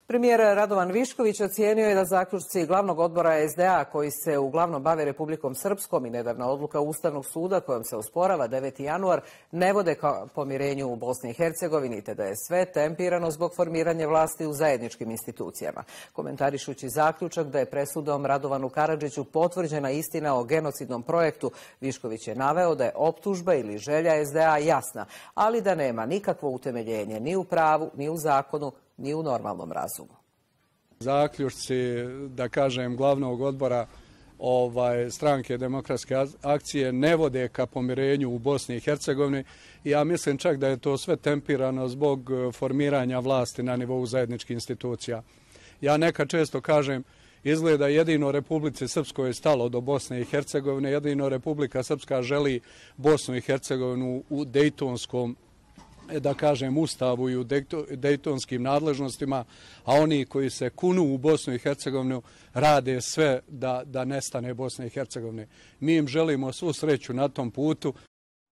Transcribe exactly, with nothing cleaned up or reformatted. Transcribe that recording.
Premijer Radovan Višković ocijenio je da zaključci glavnog odbora S D A koji se uglavnom bave Republikom Srpskom i nedavna odluka Ustavnog suda kojom se osporava deveti januar ne vode ka pomirenju u Bosni i Hercegovini, te da je sve tempirano zbog formiranja vlasti u zajedničkim institucijama. Komentarišući zaključak da je presudom Radovanu Karadžiću potvrđena istina o genocidnom projektu, Višković je naveo da je optužba ili želja S D A jasna, ali da nema nikakvo utemeljenje ni u pravu, ni u zakonu, ni u normalnom razumu. Zaključci, da kažem, glavnog odbora ovaj, stranke Demokratske akcije ne vode ka pomirenju u Bosni i Hercegovini i ja mislim čak da je to sve tempirano zbog formiranja vlasti na nivou zajedničkih institucija. Ja nekad često kažem, izgleda jedino Republici Srpskoj je stalo do Bosne i Hercegovine, jedino Republika Srpska želi Bosnu i Hercegovinu u dejtonskom, da kažem, ustavu i u dejtonskim nadležnostima, a oni koji se kunu u Bosnu i Hercegovinu rade sve da, da nestane Bosne i Hercegovine. Mi im želimo svu sreću na tom putu.